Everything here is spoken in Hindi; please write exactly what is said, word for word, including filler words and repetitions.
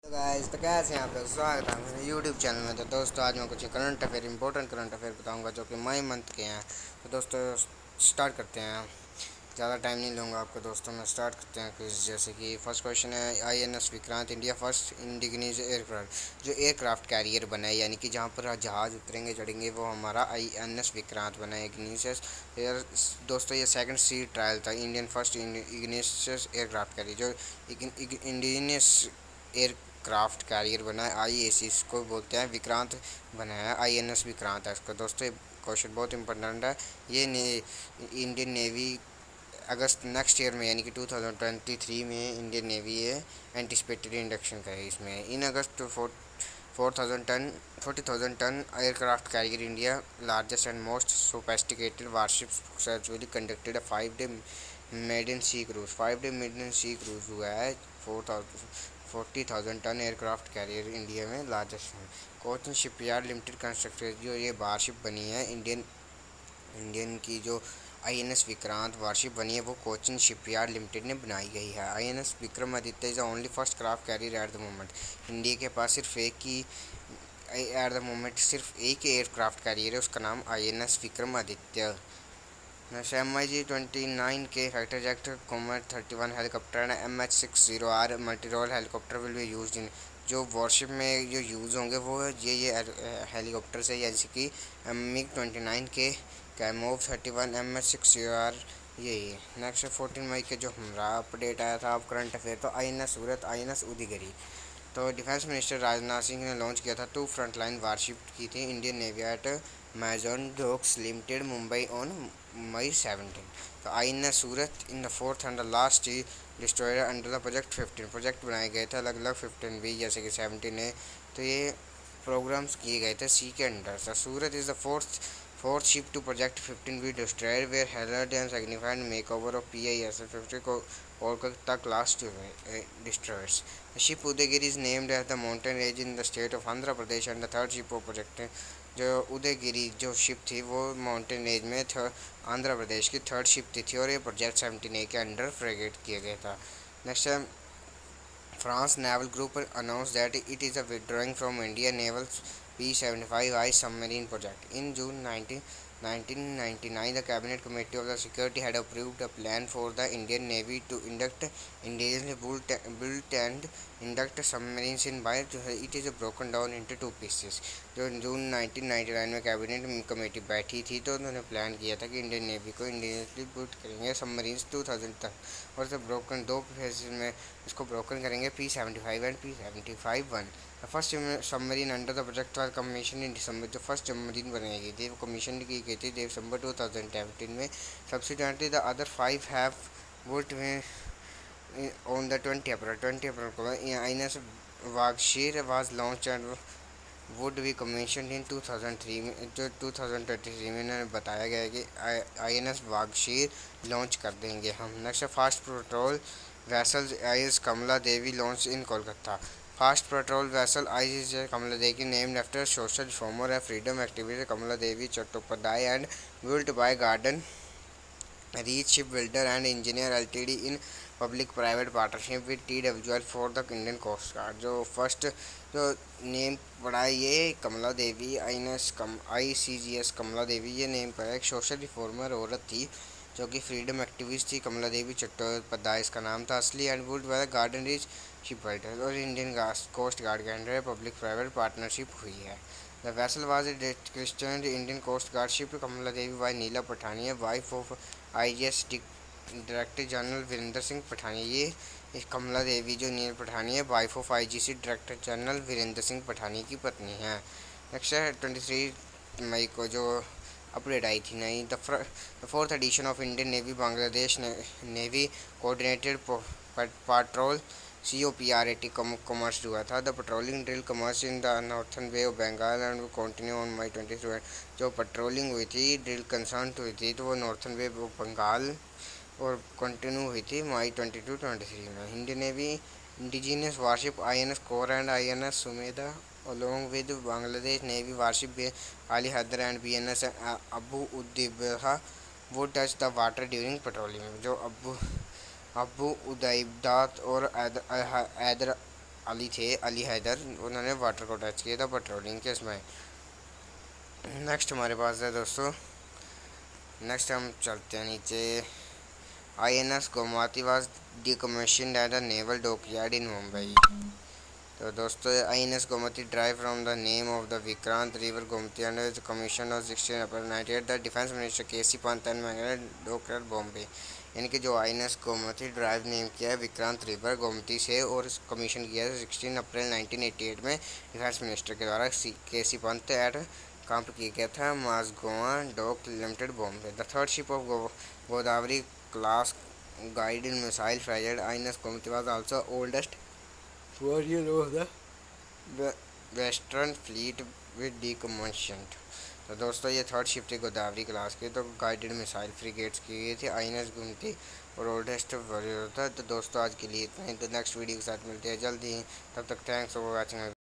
तो गाइस तो कैसे हैं आप लोग। स्वागत है मेरे यूट्यूब चैनल में। तो दोस्तों आज मैं कुछ current affair important current affair बताऊंगा जो कि मई मंथ के हैं। तो दोस्तों स्टार्ट करते हैं। ज़्यादा टाइम नहीं लूँगा आपको दोस्तों। मैं स्टार्ट करते हैं क्विज। जैसे कि फर्स्ट क्वेश्चन है, I N S Vikrant India first indigenous aircraft जो एयरक्राफ्ट कैरियर बना है, यानी कि जहाँ पर जहाज़ उतरेंगे चढ़ेंगे वो हमारा आई एन एस विक्रांत बना है। इग्निशियस एयर दोस्तों ये सेकंड सी ट्रायल था इंडियन फर्स्ट इग्निशियस एयरक्राफ्ट कैरियर जो इंडियनियस एयर क्राफ्ट कैरियर बना है। आई ए सी इसको बोलते हैं। विक्रांत बनाया है, आई एन एस विक्रांत है इसका। दोस्तों क्वेश्चन बहुत इंपॉर्टेंट है। ये ने Indian Navy August next year में यानी कि टू थाउजेंड ट्वेंटी थ्री में इंडियन नेवी ये एंटिसिपेटेड इंडक्शन का है। इसमें in August four four thousand ton forty thousand ton aircraft carrier India largest and most sophisticated warship successfully conducted a five day maiden sea cruise five day maiden sea cruise हुआ है। Four thousand forty thousand ton aircraft carrier India में लार्जेस्ट है। कोचिन शिपयार्ड लिमिटेड कंस्ट्रक्टेड जो ये वारशिप बनी है इंडियन इंडियन की जो I N S Vikrant warship बनी है वो कोचिन शिपयार्ड लिमिटेड ने बनाई गई है। I N S Vikramaditya is only first craft carrier at the moment. India के पास सिर्फ एक ही एट द मोमेंट सिर्फ एक ही एयरक्राफ्ट कैरियर है, उसका नाम I N S Vikramaditya. M I G twenty nine K fighter jet Kamov thirty one helicopter and M H six zero R multi role helicopter will be use in जो वॉरशिप में जो यूज़ होंगे वो ये ये हेलीकॉप्टर से, जैसे कि MiG twenty nine K Kamov thirty one M H six zero R यही है। नेक्स्ट फोर्टीन मई के जो हमारा अपडेट आया था अब करंट अफेयर, तो I N S Surat I N S Udaygiri तो डिफेंस मिनिस्टर राजनाथ सिंह ने लॉन्च किया था टू फ्रंटलाइन वारशिप की थी Indian Navy at Mazagon Docks Limited Mumbai on May seventeen. तो I N S Surat in the fourth and the last destroyer under the project fifteen project बनाए गए थे अलग अलग फिफ्टीन भी जैसे कि सेवनटीन है। तो ये प्रोग्राम्स किए गए थे सी के अंडर। तो Surat is the fourth fourth ship to project fifteen B destroyer where heralded and signified make over of P I S fifty को Kolkata class two destroyers. The ship Udayagiri is named as the mountain range in the state of Andhra Pradesh and the third ship of project जो उदयगिरी जो शिप थी वो माउंटेन रेंज में आंध्र प्रदेश की थर्ड शिप थी और ये प्रोजेक्ट सेवेंटीन ए के अंडर फ्रेगेट किया गया था। नेक्स्ट है, France naval group announce that it is a withdrawing from India naval P seventy five I submarine project in June nineteen nineteen ninety-nine. The cabinet committee of the security had approved a plan for the Indian Navy to induct indigenously built, built and induct submarines in by it is broken down into two pieces। जो जून नाइनटीन नाइंटी नाइन में कैबिनेट कमेटी बैठी थी तो उन्होंने प्लान किया था कि इंडियन नेवी को इंडिजिनसली बिल्ड करेंगे सबमरीन्स टू थाउजेंड तक और सब ब्रोकन दो फेजेस में इसको ब्रोकन करेंगे P seventy five and P seventy five one. First submarine under the project was commission in December. जो फर्स्ट सबमरीन बनाई गई थी वो कमीशन की गई थी दिसंबर टू थाउजेंड सेवेंटीन में। Subsequently the other five have would में on the twenty April twenty April को I N S Vagsheer was launch and would be commission in two thousand three में। जो टू थाउजेंड ट्वेंटी थ्री में इन्होंने बताया गया है कि I N S Vagsheer launch कर देंगे हम। Next fast patrol vessel I S Kamla Devi launch in Kolkata. Fast patrol vessel I S Kamla Devi named after social reformer and freedom activist Kamla Devi Chattopadhyay and built by Garden Reach ship builder and engineer L T D in public private partnership with T W L for the Indian Coast Guard. जो फर्स्ट जो नेम पड़ा है ये Kamla Devi I N S कम I C G S Kamla Devi ये नेम पड़ा एक सोशल रिफॉर्मर औरत थी जो कि फ्रीडम एक्टिविस्ट थी। कमला देवी चट्टोपाध्याय इसका नाम था असली and would by Garden Reach ship builder और इंडियन कोस्ट गार्ड के अंडर पब्लिक प्राइवेट पार्टनरशिप हुई है। The vessel was a christian Indian Coast Guard ship Kamla Devi by Neela Pathania wife of I G S director general Virendra Singh Pathania. ये कमला देवी जो Neel Pathania wife of I G C director general Virendra Singh Pathania की पत्नी है। नेक्स्ट है ट्वेंटी थ्री मई को जो अपडेट आई थी नई the fourth edition of Indian navy Bangladesh navy coordinated patrol C O P R A T commence हुआ था। The patrolling drill commence in the northern bay of Bengal and continue on May twenty three. जो पेट्रोलिंग हुई थी ड्रिल कंसर्न हुई थी तो वो नॉर्थन वे ऑफ बंगाल और कंटिन्यू हुई थी May twenty two twenty three में। Indian navy indigenous warship I N S Kora and I N S Sumedha along with Bangladesh Navy warship Ali Hadr and B N S Abu Udaiba would touch the water during patrolling। जो अबू अबू उदैबदात और हैदर अली थे, अली हैदर, उन्होंने वाटर को टच किया था पेट्रोलिंग केस में। नेक्स्ट हमारे पास है दोस्तों, नेक्स्ट हम चलते हैं नीचे। I N S Gomti was decommissioned at the naval dockyard in Mumbai. तो दोस्तों I N S Gomti derive from the name of the Vikrant river Gomti and is commission of sixteen April ninety eight the defence minister K C Pant and doctor Bombay. यानी कि जो I N S Gomti derive name किया है विक्रांत रिवर गोमती से और कमीशन किया है sixteen April nineteen eighty eight में डिफेंस मिनिस्टर के द्वारा के सी पंत एट काम किया गया था Mazagon dock limited Bombay. The third ship of Godavari class guided missile frigate I N S Gomati was also oldest warrior of the Western Fleet with decommissioned। तो दोस्तों ये थर्ड शिप थी गोदावरी क्लास की, तो गाइडेड मिसाइल फ्रिगेट्स की गई थी आई एन एस गोमती और ओल्डेस्ट वॉरियर था। तो दोस्तों आज के लिए इतना ही, तो नेक्स्ट वीडियो के साथ मिलते हैं जल्दी ही, तब तक थैंक्स फॉर वॉचिंग।